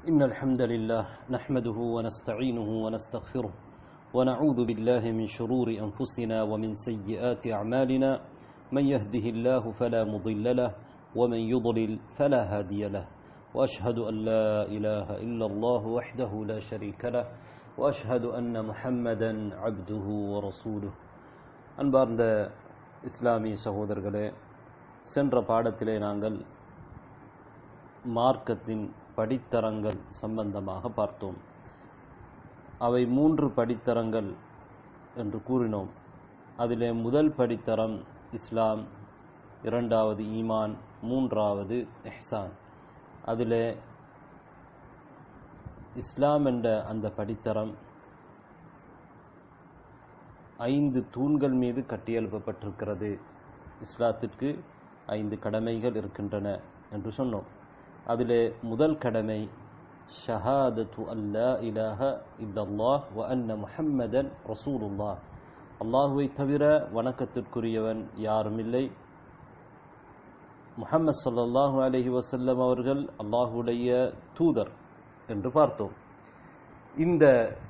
إن الحمد لله نحمده ونستعينه ونستغفره ونعوذ بالله من شرور أنفسنا ومن سيئات أعمالنا من يهده الله فلا مضل له ومن يضلل فلا هادي له وأشهد أن لا إله إلا الله وحده لا شريك له وأشهد أن محمدا عبده ورسوله அன்பார்ந்த இஸ்லாமிய சகோதரர்களே, சென்ற பாடத்திலே நாங்கள் மார்க்கத்தின் படித்தரங்கள் சம்பந்தமாக பார்த்தோம். அவை 3 படித்தரங்கள் என்று கூறினோம். அதிலே முதல் படித்தரம் இஸ்லாம், இரண்டாவது ஈமான், மூன்றாவது இஹ்சான். அதிலே இஸ்லாம் என்ற அந்த படித்தரம் 5 தூண்கள் மீது கட்டியெழுப்பப்பட்டிருக்கிறது. இஸ்லாத்திற்கு 5 கடமைகள் இருக்கின்றன என்று சொன்னோம். அதிலே முதல் கடமை ஷஹாதத்து அல்லா இலாஹ இல்லல்லாஹ் வ அன்ன முஹம்மதன் ரசூலுல்லாஹ். அல்லாஹுவை தவிர வணக்கத்திற்குரியவன் யாரும் இல்லை, முஹம்மது ஸல்லல்லாஹு அலைஹி வஸல்லம் அவர்கள் அல்லாஹுடைய தூதர் என்று பார்த்தோம். இந்த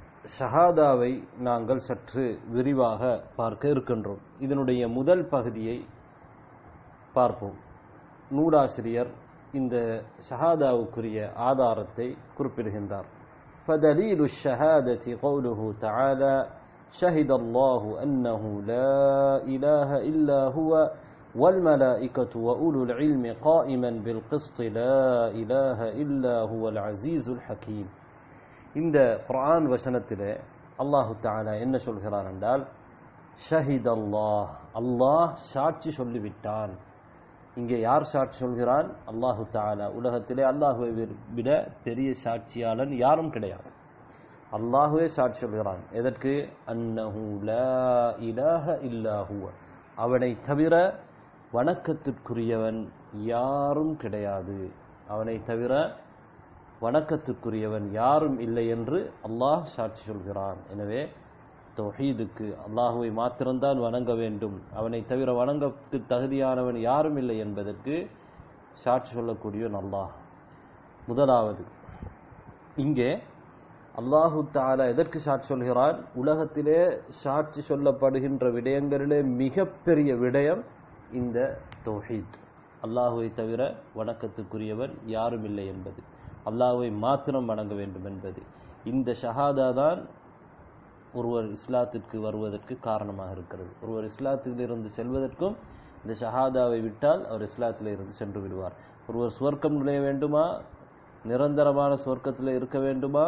ஷஹாதாவை நாங்கள் சற்று விரிவாக பார்க்க இருக்கின்றோம். இதனுடைய முதல் பகுதியை பார்ப்போம். நூலாசிரியர் இந்த ஷஹாதாவுக்குரிய ஆதாரத்தை குறிப்பிடுகின்றார். فدليل الشهادة قوله تعالى شهد الله أنه لا إله إلا هو والملائكة وأولو العلم قائما بالقسط لا إله إلا هو العزيز الحكيم. இந்த குர்ஆன் வசனத்திலே அல்லாஹு தஆலா என்ன சொல்கிறார் என்றால், ஷஹித் அல்லாஹ், அல்லாஹ் சாட்சி சொல்லிவிட்டான். இங்கே யார் சாட்சி சொல்கிறான்? அல்லாஹு தஆலா. உலகத்திலே அல்லாஹுவை விட பெரிய சாட்சியாளன் யாரும் கிடையாது. அல்லாஹுவே சாட்சி சொல்கிறான். எதற்கு? அன்னஹு லா இலாஹ இல்லா ஹுவ, அவனை தவிர வணக்கத்திற்குரியவன் யாரும் கிடையாது, அவனை தவிர வணக்கத்துக்குரியவன் யாரும் இல்லை என்று அல்லாஹ் சாட்சி சொல்கிறான். எனவே தௌஹீதுக்கு அல்லாஹுவை மாத்திரம்தான் வணங்க வேண்டும், அவனை தவிர வணங்கத்து தகுதியானவன் யாரும் இல்லை என்பதற்கு சாட்சி சொல்லக்கூடியவன் அல்லாஹ். முதலாவது, இங்கே அல்லாஹு தஆலா எதற்கு சாட்சி சொல்கிறான்? உலகத்திலே சாட்சி சொல்லப்படுகின்ற விடயங்களிலே மிகப்பெரிய விடயம் இந்த தௌஹீத், அல்லாஹுவை தவிர வணக்கத்துக்குரியவன் யாரும் இல்லை என்பது, அல்லாஹ்வை மாத்திரம் வணங்க வேண்டும் என்பது. இந்த ஷஹாதா தான் ஒருவர் இஸ்லாத்திற்கு வருவதற்கு காரணமாக இருக்கிறது. ஒருவர் இஸ்லாத்திலிருந்து செல்வதற்கும் இந்த ஷஹாதாவை விட்டால் அவர் இஸ்லாத்தில் இருந்து சென்று விடுவார். ஒருவர் சுவர்க்கம் நுழைய வேண்டுமா, நிரந்தரமான சுவர்க்கத்தில் இருக்க வேண்டுமா,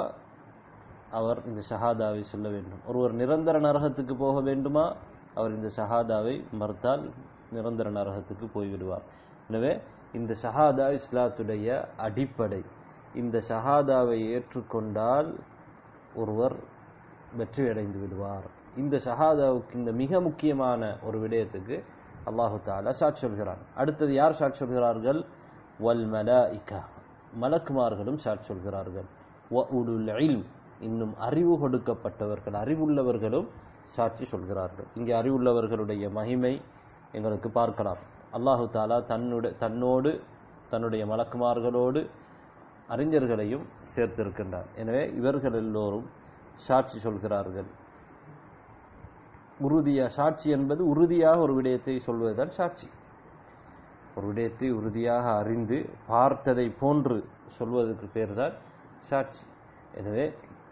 அவர் இந்த ஷஹாதாவை சொல்ல வேண்டும். ஒருவர் நிரந்தர நரகத்துக்கு போக வேண்டுமா, அவர் இந்த ஷஹாதாவை மறுத்தால் நிரந்தர நரகத்துக்கு போய்விடுவார். எனவே இந்த ஷஹாதா இஸ்லாத்துடைய அடிப்படை. இந்த ஷஹாதாவை ஏற்றுக்கொண்டால் ஒருவர் வெற்றி அடைந்து விடுவார். இந்த ஷஹாதாவுக்கு, இந்த மிக முக்கியமான ஒரு விடயத்துக்கு அல்லாஹு தஆலா சாட்சி சொல்கிறான். அடுத்தது யார் சாட்சி சொல்கிறார்கள்? வல் மலாயிகா, மலக்குமார்களும் சாட்சி சொல்கிறார்கள். வ உலுல் இல்ம், இன்னும் அறிவு கொடுக்கப்பட்டவர்கள், அறிவுள்ளவர்களும் சாட்சி சொல்கிறார்கள். இங்கே அறிவுள்ளவர்களுடைய மகிமை எங்களுக்கு பார்க்கலாம். அல்லாஹு தஆலா தன்னோடு தன்னுடைய மலக்குமார்களோடு அறிஞர்களையும் சேர்த்திருக்கின்றார். எனவே இவர்கள் எல்லோரும் சாட்சி சொல்கிறார்கள். சாட்சி என்பது உறுதியாக ஒரு விடயத்தை சொல்வதுதான் சாட்சி. ஒரு விடயத்தை உறுதியாக அறிந்து பார்த்ததை போன்று சொல்வதற்கு பேர் தான் சாட்சி. எனவே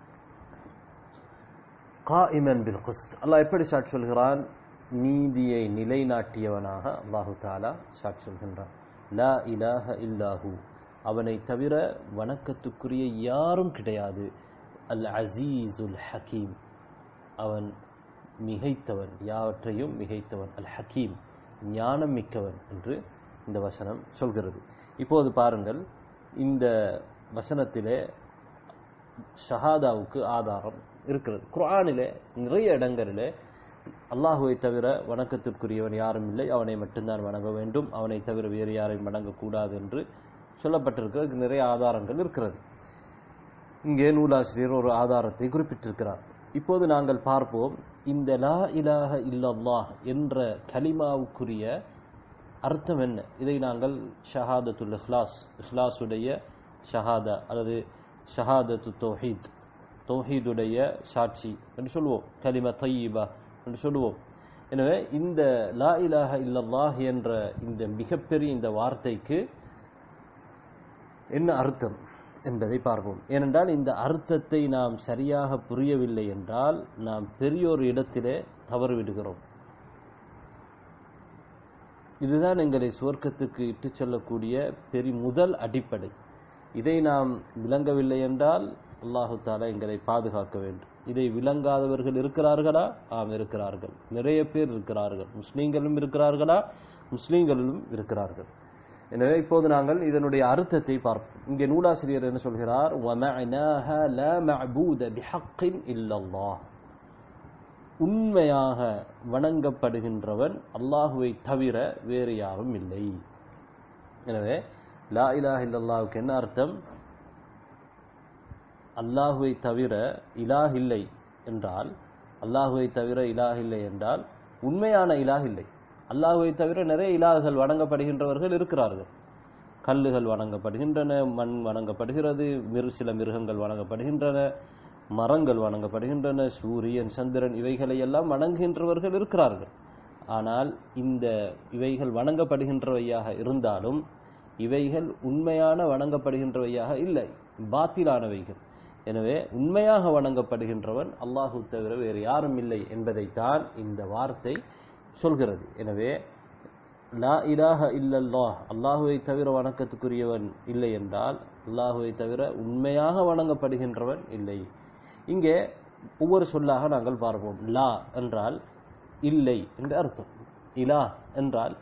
காயிமன் பில் கிஸ்த், அல்லாஹ் எப்படி சாட்சி சொல்கிறான்? நீதியை நிலைநாட்டியவனாக அல்லாஹு தஆலா சாட்சி சொல்கின்றான். லா இலாஹ இல்லாஹு, அவனை தவிர வணக்கத்துக்குரிய யாரும் கிடையாது. அல் அசீசுல் ஹக்கீம், அவன் மிகைத்தவன், யாவற்றையும் மிகைத்தவன். அல் ஹக்கீம், ஞானம் மிக்கவன் என்று இந்த வசனம் சொல்கிறது. இப்போது பாருங்கள், இந்த வசனத்திலே ஷஹாதாவுக்கு ஆதாரம் இருக்கிறது. குர்ஆனிலே நிறைய இடங்களிலே அல்லாஹுவை தவிர வணக்கத்திற்குரியவன் யாரும் இல்லை, அவனை மட்டும்தான் வணங்க வேண்டும், அவனை தவிர வேறு யாரையும் வணங்கக்கூடாது என்று சொல்லப்பட்டிருக்கிறது. நிறைய ஆதாரங்கள் இருக்கிறது. இங்கே நூலாசிரியர் ஒரு ஆதாரத்தை குறிப்பிட்டிருக்கிறார். இப்போது நாங்கள் பார்ப்போம், இந்த லா இலாஹ இல்லல்லாஹ் என்ற கலிமாவுக்குரிய அர்த்தம் என்ன? இதை நாங்கள் ஷஹாதத்துல் இஹ்லாஸ், இஹ்லாஸுடைய ஷஹாதா அல்லது ஷஹாதத்து தௌஹீத், தௌஹீதுடைய சாட்சி என்று சொல்லுவோம், கலிம தய்யிபா என்று சொல்லுவோம். எனவே இந்த லா இலாஹ இல்லல்லாஹ் என்ற இந்த மிகப்பெரிய இந்த வார்த்தைக்கு என்ன அர்த்தம் என்பதை பார்ப்போம். ஏனென்றால் இந்த அர்த்தத்தை நாம் சரியாக புரியவில்லை என்றால் நாம் பெரியோர் இடத்திலே தவறு விடுகிறோம். இதுதான் எங்களை சுவர்க்கத்துக்கு இட்டு செல்லக்கூடிய முதல் அடிப்படை. இதை நாம் விளங்கவில்லை என்றால் அல்லாஹு தஆலா எங்களை பாதுகாக்க வேண்டும். இதை விளங்காதவர்கள் இருக்கிறார்களா? ஆம், இருக்கிறார்கள். நிறைய பேர் இருக்கிறார்கள். முஸ்லீம்களும் இருக்கிறார்களா? முஸ்லீம்களிலும் இருக்கிறார்கள். எனவே இப்போது நாங்கள் இதனுடைய அர்த்தத்தை பார்ப்போம். இங்கே நூலாசிரியர் என்ன சொல்கிறார்? வமஅனாஹா லா மஅபூத பிஹக்கின் இல்லல்லாஹ், உண்மையாக வணங்கப்படுகின்றவன் அல்லாஹுவை தவிர வேறு யாரும் இல்லை. எனவே லா இலாஹ இல்லல்லாஹுக்கு என்ன அர்த்தம்? அல்லாஹுவை தவிர இலாஹ் இல்லை என்றால், அல்லாஹுவை தவிர இலாஹ் இல்லை என்றால் உண்மையான இலாஹ் இல்லை. அல்லாஹுவை தவிர நிறைய இலாஹ்கள் வணங்கப்படுகின்றவர்கள் இருக்கிறார்கள். கல்லுகள் வணங்கப்படுகின்றன, மண் வணங்கப்படுகிறது, சில மிருகங்கள் வணங்கப்படுகின்றன, மரங்கள் வணங்கப்படுகின்றன, சூரியன் சந்திரன் இவைகளை எல்லாம் வணங்குகின்றவர்கள் இருக்கிறார்கள். ஆனால் இந்த இவைகள் வணங்கப்படுகின்றவையாக இருந்தாலும் இவைகள் உண்மையான வணங்கப்படுகின்றவையாக இல்லை, பாத்திலானவைகள். எனவே உண்மையாக வணங்கப்படுகின்றவன் அல்லாஹு தவிர வேறு யாரும் இல்லை என்பதைத்தான் இந்த வார்த்தை சொல்கிறது. எனவே லா இலாஹ இல்லல்லாஹ், அல்லாஹுவை தவிர வணக்கத்துக்குரியவன் இல்லை என்றால் அல்லாஹுவை தவிர உண்மையாக வணங்கப்படுகின்றவன் இல்லை. இங்கே ஒவ்வொரு சொல்லாக நாங்கள் பார்ப்போம். லா என்றால் இல்லை என்று அர்த்தம். இலா என்றால்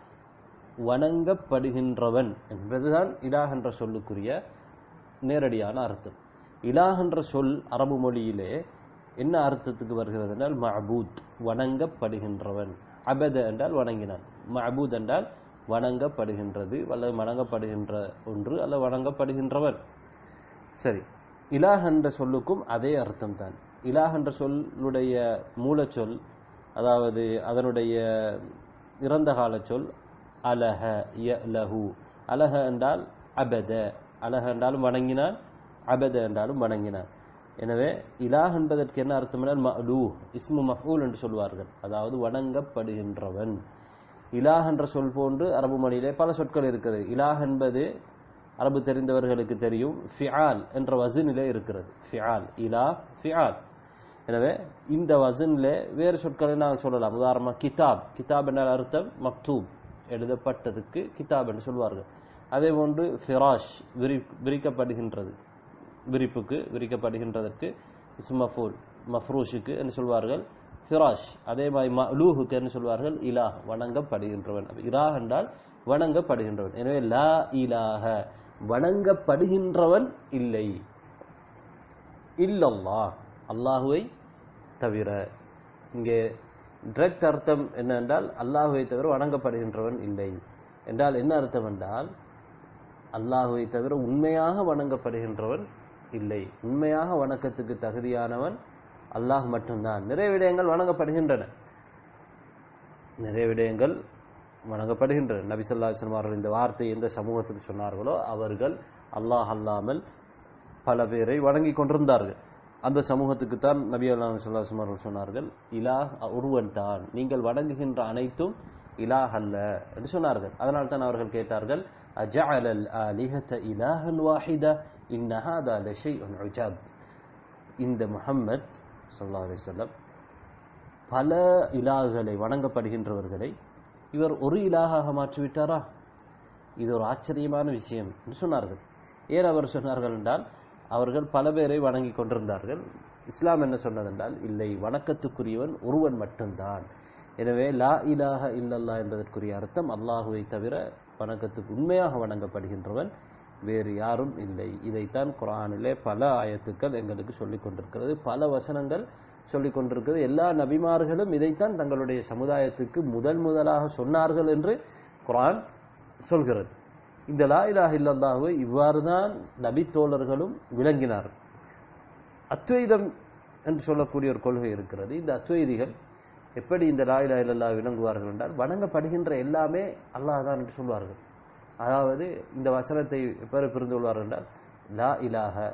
வணங்கப்படுகின்றவன் என்பதுதான் இலாஹ் என்ற சொல்லுக்குரிய நேரடியான அர்த்தம். இலாஹ் என்ற சொல் அரபு மொழியிலே என்ன அர்த்தத்துக்கு வருகிறது என்றால் மஅபூத், வணங்கப்படுகின்றவன். அபத என்றால் வணங்கினான், மஅபூத் என்றால் வணங்கப்படுகின்றது அல்லது வணங்கப்படுகின்ற ஒன்று அல்லது வணங்கப்படுகின்றவன். சரி, இலாஹ் என்ற சொல்லுக்கும் அதே அர்த்தம் தான். இலாஹ் என்ற சொல்லுடைய மூலச்சொல், அதாவது அதனுடைய இறந்த கால சொல் அலஹ யலஹு. அலஹ என்றால் அபத, அலஹ என்றாலும் வணங்கினான், அபத என்றாலும் வணங்கினான். எனவே இலாஹ் என்பதற்கு என்ன அர்த்தம் என்றால் மஅலூஹ், இஸ்மு மஃஊல் என்று சொல்வார்கள், அதாவது வணங்கப்படுகின்றவன். இலாஹ் என்ற சொல் போன்று அரபு மொழியிலே பல சொற்கள் இருக்கிறது. இலாஹ் என்பது அரபு தெரிந்தவர்களுக்கு தெரியும், ஃபிஆல் என்ற வஸனிலே இருக்கிறது. ஃபிஆல், இலாஹ், ஃபிஆல். எனவே இந்த வஸனிலே வேறு சொற்களை நாம் சொல்லலாம். உதாரணமாக கிதாப், கிதாப் என்றால் அர்த்தம் மக்தூப், எழுதப்பட்டதுக்கு கிதாப் என்று சொல்வார்கள். அதே போன்று ஃபிராஷ், விரிக்கப்படுகின்றது, விரிப்புக்கு விரிக்கப்படுகின்றதற்கு இஸ்மஃபூல், மஃப்ரூஷுக்கு என்று சொல்வார்கள் ஃபிராஷ். அதே மாதிரி மஅலூஹுக்கு என்று சொல்வார்கள் இலாஹ், வணங்கப்படுகின்றவன். இலாஹ் என்றால் வணங்கப்படுகின்றவன். எனவே லா இலாஹ, வணங்கப்படுகின்றவன் இல்லை, இல்லல்லாஹ், அல்லாஹுவை தவிர. இங்கே டைரக்ட் அர்த்தம் என்னவென்றால் அல்லாஹுவை தவிர வணங்கப்படுகின்றவன் இல்லை என்றால் என்ன அர்த்தம் என்றால் அல்லாஹுவை தவிர உண்மையாக வணங்கப்படுகின்றவன் இல்லை. உண்மையாக வணக்கத்துக்கு தகுதியானவன் அல்லாஹ் மட்டும்தான். நிறைய விடயங்கள் வணங்கப்படுகின்றன, நிறைய விடயங்கள் வணங்கப்படுகின்றன. நபி ஸல்லல்லாஹு அலைஹி வஸல்லம் அவர்கள் இந்த வார்த்தை எந்த சமூகத்துக்கு சொன்னார்களோ அவர்கள் அல்லாஹ் அல்லாமல் பல பேரை வணங்கி கொண்டிருந்தார்கள். அந்த சமூகத்துக்கு தான் நபி ஸல்லல்லாஹு அலைஹி வஸல்லம் அவர்கள் சொன்னார்கள், இலாஹ் ஒருவன் தான், நீங்கள் வணங்குகின்ற அனைத்தும் இலாஹ் அல்ல என்று சொன்னார்கள். அதனால் தான் அவர்கள் கேட்டார்கள், அஜஅலல் ஆலிஹத இலாஹன் வாஹிதா இன்ன ஹாதா லஷைஉன் உஜாப். இந்த முஹம்மத் ஸல்லல்லாஹு அலைஹி வஸல்லம் பல இலாஹ்களை, வணங்கப்படுகின்றவர்களை இவர் ஒரு இலாஹாக மாற்றிவிட்டாரா? இது ஒரு ஆச்சரியமான விஷயம் என்று சொன்னார்கள். ஏன் அவர் சொன்னார்கள் என்றால் அவர்கள் பல பேரை வணங்கி கொண்டிருந்தார்கள். இஸ்லாம் என்ன சொன்னதென்றால் இல்லை, வணக்கத்துக்குரியவன் ஒருவன் மட்டும்தான். எனவே லா இலாஹ இல்லல்லாஹ் என்பதற்குரிய அர்த்தம் அல்லாஹுவை தவிர வணக்கத்துக்கு உண்மையாக வணங்கப்படுகின்றவன் வேறு யாரும் இல்லை. இதைத்தான் குர்ஆனிலே பல ஆயத்துக்கள் எங்களுக்கு சொல்லிக் கொண்டிருக்கிறது, பல வசனங்கள் சொல்லிக் கொண்டிருக்கிறது. எல்லா நபிமார்களும் இதைத்தான் தங்களுடைய சமுதாயத்துக்கு முதலாக சொன்னார்கள் என்று குர்ஆன் சொல்கிறது. இந்த லா இலாஹ இல்லல்லாஹ்வை இவ்வாறு தான் நபி தோழர்களும் விளங்கினார்கள். அத்வைதம் என்று சொல்லக்கூடிய ஒரு கொள்கை இருக்கிறது. இந்த அத்வைதிகள் எப்படி இந்த லா இலாஹ இல்லல்லாஹ் விளங்குவார்கள் என்றால் வணங்கப்படுகின்ற எல்லாமே அல்லாஹ் தான் என்று சொல்வார்கள். அதாவது இந்த வசனத்தை எப்படி புரிந்து கொள்வார்கள் என்றால் லா இலாஹ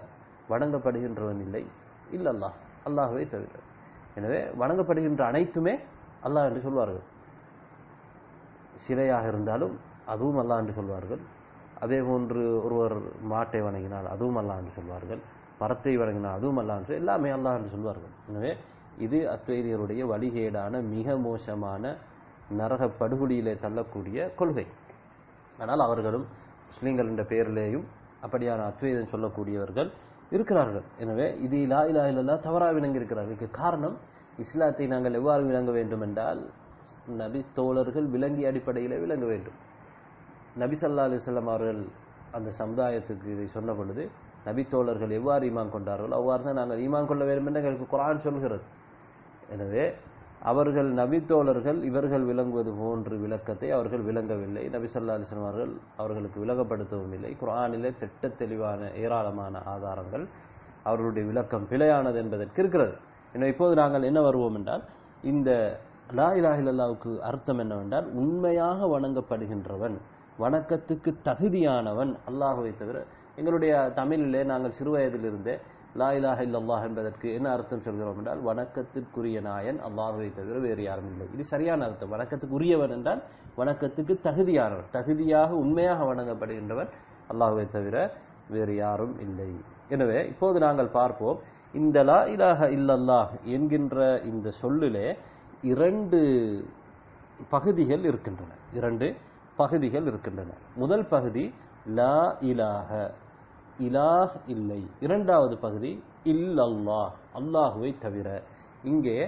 வணங்கப்படுகின்றவன் இல்லை இல்லல்லாஹ், அல்லாஹ்வை தவிர. எனவே வணங்கப்படுகின்ற அனைத்துமே அல்லாஹ் என்று சொல்வார்கள். சிலையாக இருந்தாலும் அதுவும் அல்லாஹ் என்று சொல்வார்கள். அதே போன்று ஒருவர் மாட்டை வணங்கினால் அதுவும் அல்லாஹ் என்று சொல்வார்கள். மரத்தை வணங்கினால் அதுவும் அல்லாஹ் என்று, எல்லாமே அல்லாஹ் என்று சொல்வார்கள். எனவே இது அத்வைதியருடைய வழிகேடான மிக மோசமான நரக படுகொலியிலே தள்ளக்கூடிய கொள்கை. ஆனால் அவர்களும் முஸ்லீம்கள் என்ற பெயரிலேயும் அப்படியான அத்வைதம் சொல்லக்கூடியவர்கள் இருக்கிறார்கள். எனவே இது லா இலாஹ இல்லல்லாஹ் தவறாக விளங்கி இருக்கிறார்கள். இதுக்கு காரணம், இஸ்லாத்தை நாங்கள் எவ்வாறு விளங்க வேண்டும் என்றால், நபி தோழர்கள் விளங்கிய அடிப்படையிலே விளங்க வேண்டும். நபி ஸல்லல்லாஹு அலைஹி வஸல்லம் அவர்கள் அந்த சமுதாயத்துக்கு இதை சொன்ன பொழுது, நபி தோழர்கள் எவ்வாறு ஈமான் கொண்டார்களோ அவ்வாறு தான் நாங்கள் ஈமான் கொள்ள வேண்டும் என்று எங்களுக்கு குர்ஆன் சொல்கிறது. எனவே அவர்கள் நபி தோழர்கள் இவர்கள் விளங்குவது போன்று விளக்கத்தை அவர்கள் விளங்கவில்லை. நபி ஸல்லல்லாஹு அலைஹி வஸல்லம் அவர்களுக்கு விளங்கப்படுத்தவும் இல்லை. குர்ஆனிலே திட்ட தெளிவான ஏராளமான ஆதாரங்கள் அவர்களுடைய விளக்கம் பிழையானது என்பதற்கு இருக்கிறது. எனவே இப்போது நாங்கள் என்ன வருவோம் என்றால், இந்த லா இலாஹ இல்லல்லாஹ்வுக்கு அர்த்தம் என்னவென்றால், உண்மையாக வணங்கப்படுகின்றவன், வணக்கத்துக்கு தகுதியானவன் அல்லாஹ்வை தவிர. எங்களுடைய தமிழிலே நாங்கள் சிறுவயதிலிருந்தே லா இலாஹ இல்லல்லாஹ் என்பதற்கு என்ன அர்த்தம் சொல்கிறோம் என்றால், வணக்கத்திற்குரிய நாயன் அல்லாஹ்வை தவிர வேறு யாரும் இல்லை. இது சரியான அர்த்தம். வணக்கத்துக்குரியவன் என்றால் வணக்கத்துக்கு தகுதியானவன், தகுதியாக உண்மையாக வணங்கப்படுகின்றவன் அல்லாஹ்வை தவிர வேறு யாரும் இல்லை. எனவே இப்போது நாங்கள் பார்ப்போம், இந்த லா இலாஹ இல்லல்லாஹ் என்கின்ற இந்த சொல்லிலே இரண்டு பகுதிகள் இருக்கின்றன. முதல் பகுதி லா இலாஹ, இலாஹ் இல்லை. இரண்டாவது பகுதி இல்லல்லாஹ், அல்லாஹுவை தவிர. இங்கே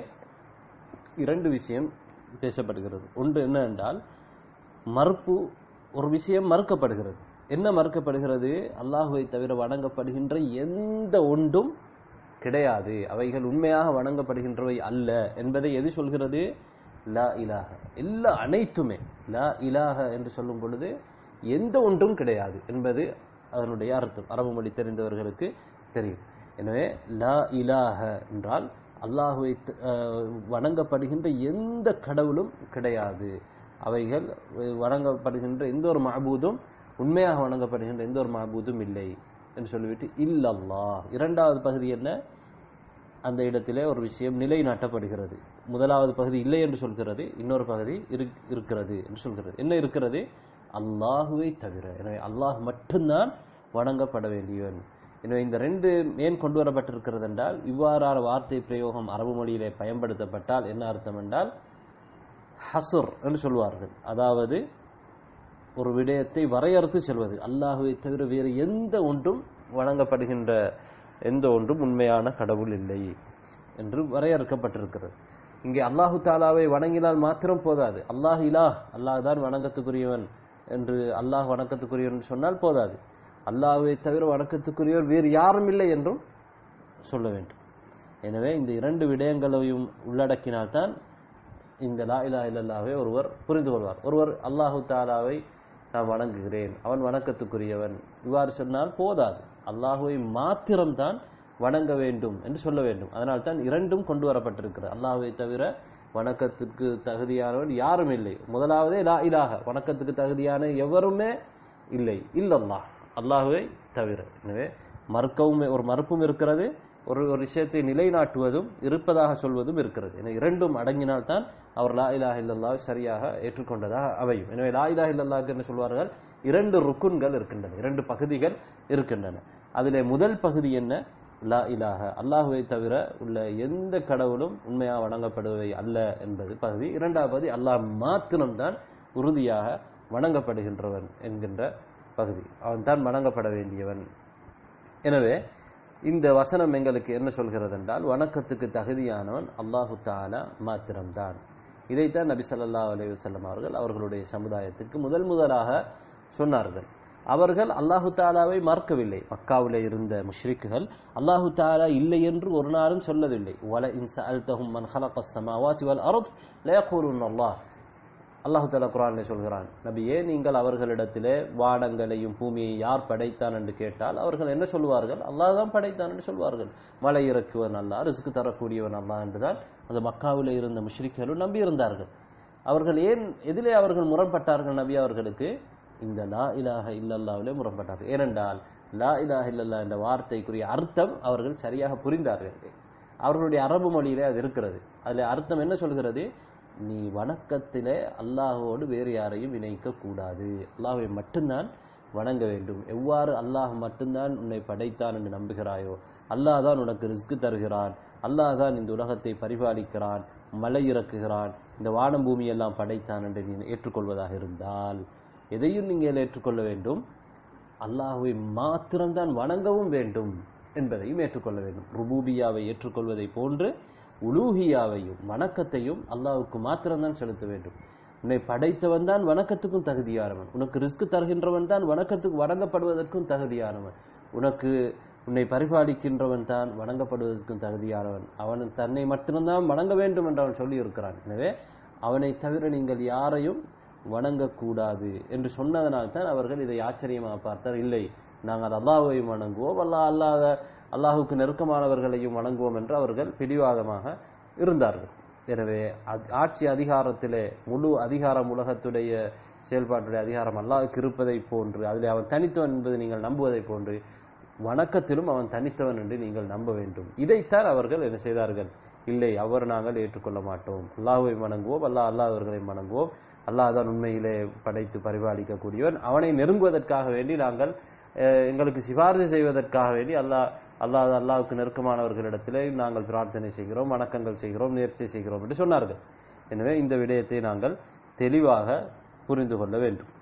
இரண்டு விஷயம் பேசப்படுகிறது. ஒன்று என்ன என்றால், மறுப்பு, ஒரு விஷயம் மறுக்கப்படுகிறது. என்ன மறுக்கப்படுகிறது? அல்லாஹுவை தவிர வணங்கப்படுகின்ற எந்த ஒன்றும் கிடையாது, அவைகள் உண்மையாக வணங்கப்படுகின்றவை அல்ல என்பதை எது சொல்கிறது? லா இலாஹ. எல்லா அனைத்துமே லா இலாஹ என்று சொல்லும் பொழுது எந்த ஒன்றும் கிடையாது என்பது அதனுடைய அர்த்தம். அரபு மொழி தெரிந்தவர்களுக்கு தெரியும். எனவே லா இலாஹ என்றால் அல்லாஹுவை வணங்கப்படுகின்ற எந்த கடவுளும் கிடையாது, அவைகள் வணங்கப்படுகின்ற எந்த ஒரு மஅபூதும், உண்மையாக வணங்கப்படுகின்ற எந்த ஒரு மஅபூதும் இல்லை என்று சொல்லிவிட்டு இல்லல்லாஹ். இரண்டாவது பகுதி என்ன? அந்த இடத்திலே ஒரு விஷயம் நிலைநாட்டப்படுகிறது. முதலாவது பகுதி இல்லை என்று சொல்கிறது, இன்னொரு பகுதி இருக்கிறது என்று சொல்கிறது. என்ன இருக்கிறது? அல்லாஹுவை தவிர. எனவே அல்லாஹ் மட்டும்தான் வணங்கப்பட வேண்டியவன். எனவே இந்த ரெண்டு ஏன் கொண்டு வரப்பட்டிருக்கிறது என்றால், இவ்வாறான வார்த்தை பிரயோகம் அரபு மொழியிலே பயன்படுத்தப்பட்டால் என்ன அர்த்தம் என்றால், ஹசுர் என்று சொல்வார்கள். அதாவது ஒரு விடயத்தை வரையறுத்து செல்வது. அல்லாஹுவை தவிர வேறு எந்த ஒன்றும் வணங்கப்படுகின்ற எந்த ஒன்றும் உண்மையான கடவுள் இல்லை என்று வரையறுக்கப்பட்டிருக்கிறது. இங்கே அல்லாஹு தாலாவை வணங்கினால் மாத்திரம் போதாது. அல்லாஹ் இலாஹ், அல்லாஹ் தான் வணக்கத்துக்குரியவன் என்று, அல்லாஹ் வணக்கத்துக்குரியவன் சொன்னால் போதாது. அல்லாஹ்வை தவிர வணக்கத்துக்குரியவர் வேறு யாரும் இல்லை என்றும் சொல்ல வேண்டும். எனவே இந்த இரண்டு விடயங்களையும் உள்ளடக்கினால்தான் இந்த லா இலாஹ இல்லல்லாஹ்வை ஒருவர் புரிந்து கொள்வார். ஒருவர் அல்லாஹு தாலாவை நான் வணங்குகிறேன், அவன் வணக்கத்துக்குரியவன், இவ்வாறு சொன்னால் போதாது. அல்லாஹுவை மாத்திரம்தான் வணங்க வேண்டும் என்று சொல்ல வேண்டும். அதனால் தான் இரண்டும் கொண்டு வரப்பட்டிருக்கிறது. அல்லாஹுவை தவிர வணக்கத்துக்கு தகுதியானவன் யாரும் இல்லை. முதலாவதே லா இலாஹ, வணக்கத்துக்கு தகுதியான எவருமே இல்லை இல்லல்லாஹ், அல்லாஹுவை தவிர. எனவே மறுக்கவும் ஒரு மறுப்பும் இருக்கிறது, ஒரு விஷயத்தை நிலைநாட்டுவதும் இருப்பதாக சொல்வதும் இருக்கிறது. எனவே இரண்டும் அடங்கினால்தான் அவர் லா இலாஹ இல்லல்லாஹ் சரியாக ஏற்றுக்கொண்டதாக அமையும். எனவே லா இலாஹ இல்லல்லாஹ் என்று சொல்வார்கள், இரண்டு ருக்குன்கள் இருக்கின்றன, இரண்டு பகுதிகள் இருக்கின்றன. அதிலே முதல் பகுதி என்ன? லா இலாஹ, அல்லாஹுவை தவிர உள்ள எந்த கடவுளும் உண்மையாக வணங்கப்படுவதை அல்ல என்பது பகுதி. இரண்டாவது பகுதி அல்லாஹ் மாத்திரம்தான் உறுதியாக வணங்கப்படுகின்றவன் என்கின்ற பகுதி. அவன் தான் வணங்கப்பட வேண்டியவன். எனவே இந்த வசனம் எங்களுக்கு என்ன சொல்கிறது என்றால், வணக்கத்துக்கு தகுதியானவன் அல்லாஹு தஆலா மாத்திரம்தான். இதைத்தான் நபி ஸல்லல்லாஹு அலைஹி வஸல்லம் அவர்கள் அவர்களுடைய சமுதாயத்துக்கு முதலாக சொன்னார்கள். அவர்கள் அல்லாஹு தஆலாவை மறுக்கவில்லை. மக்காவிலே இருந்த முஷ்ரிக்குகள் அல்லாஹு தஆலா இல்லை என்று ஒரு நாளும் சொல்லவில்லை. வல இன் ஸஅல்தஹும் மன் ஹலகஸ் ஸமாவாதி வல் அர்த் லயகூலுன் அல்லாஹ். அல்லாஹு தஆலா குர்ஆனிலே சொல்கிறான், நபியே நீங்கள் அவர்களிடத்திலே வானங்களையும் பூமியை யார் படைத்தான் என்று கேட்டால் அவர்கள் என்ன சொல்வார்கள்? அல்லாஹ் தான் படைத்தான் என்று சொல்வார்கள். மழை இறக்குவன் அல்லாஹ், ரிஸ்க் தரக்கூடியவன் அல்லாஹ் என்றுதான் அந்த மக்காவிலே இருந்த முஷ்ரிக்குகளும் நம்பி இருந்தார்கள். அவர்கள் ஏன் எதிலே அவர்கள் முரண்பட்டார்கள்? நபி அவர்களுக்கு இந்த லா இலாஹ இல்லல்லாஹ்விலே முரண்பட்டார்கள். ஏனென்றால் லா இலாஹ இல்லல்லாஹ் என்ற வார்த்தைக்குரிய அர்த்தம் அவர்கள் சரியாக புரிந்தார்கள். அவர்களுடைய அரபு மொழியிலே அது இருக்கிறது. அதுல அர்த்தம் என்ன சொல்கிறது? நீ வணக்கத்திலே அல்லாஹோடு வேறு யாரையும் இணைக்க கூடாது, அல்லாஹ்வை மட்டும்தான் வணங்க வேண்டும். எவ்வாறு அல்லாஹ் மட்டும்தான் உன்னை படைத்தான் என்று நம்புகிறாயோ, அல்லாஹ் தான் உனக்கு ரிஸ்க் தருகிறான், அல்லாஹ் தான் இந்த உலகத்தை பரிபாலிக்கிறான், மழை இறக்குகிறான், இந்த வானம் பூமி எல்லாம் படைத்தான் என்று நீ ஏற்றுக்கொள்வதாக இருந்தால் எதையும் நீங்கள் ஏற்றுக்கொள்ள வேண்டும், அல்லாஹ்வை மாத்திரம்தான் வணங்கவும் வேண்டும் என்பதையும் ஏற்றுக்கொள்ள வேண்டும். ருபூபியாவை ஏற்றுக்கொள்வதை போன்று உலூஹியாவையும் வணக்கத்தையும் அல்லாஹ்வுக்கு மாத்திரம்தான் செலுத்த வேண்டும். உன்னை படைத்தவன் தான் வணக்கத்துக்கும் தகுதியானவன், உனக்கு ரிஸ்க் தருகின்றவன் தான் வணக்கத்துக்கு வணங்கப்படுவதற்கும் தகுதியானவன், உன்னை பரிபாலிக்கின்றவன் தான் வணங்கப்படுவதற்கும் தகுதியானவன், அவன் தன்னை மட்டும்தான் வணங்க வேண்டும் என்று அவன் சொல்லி இருக்கிறான். எனவே அவனை தவிர நீங்கள் யாரையும் வணங்கக்கூடாது என்று சொன்னதனால்தான் அவர்கள் இதை ஆச்சரியமாக பார்த்தார். இல்லை, நாங்கள் அல்லாஹ்வையும் வணங்குவோம், அல்லாஹுக்கு நெருக்கமானவர்களையும் வணங்குவோம் என்று அவர்கள் பிடிவாதமாக இருந்தார்கள். எனவே ஆட்சி அதிகாரத்திலே முழு அதிகாரம், உலகத்துடைய செயல்பாட்டுடைய அதிகாரம் அல்லாஹ்வுக்கு இருப்பதை போன்று, அதில் அவன் தனித்தவன் என்பதை நீங்கள் நம்புவதை போன்று வணக்கத்திலும் அவன் தனித்தவன் என்று நீங்கள் நம்ப வேண்டும். இதைத்தான் அவர்கள் என்ன செய்தார்கள்? இல்லை, அவர் நாங்கள் ஏற்றுக்கொள்ள மாட்டோம், அல்லாஹ்வை வணங்குவோம், அல்லாஹ்வர்களை வணங்குவோம், அல்லாஹ் தான் உண்மையிலே படைத்து பரிபாலிக்கக்கூடியவன், அவனை நெருங்குவதற்காக வேண்டி நாங்கள் எங்களுக்கு சிபாரிசு செய்வதற்காக வேண்டி அல்லாஹ்வுக்கு நெருக்கமானவர்களிடத்திலே நாங்கள் பிரார்த்தனை செய்கிறோம், வணக்கங்கள் செய்கிறோம், நேர்ச்சை செய்கிறோம் என்று சொன்னார்கள். எனவே இந்த விடயத்தை நாங்கள் தெளிவாக புரிந்து கொள்ள வேண்டும்.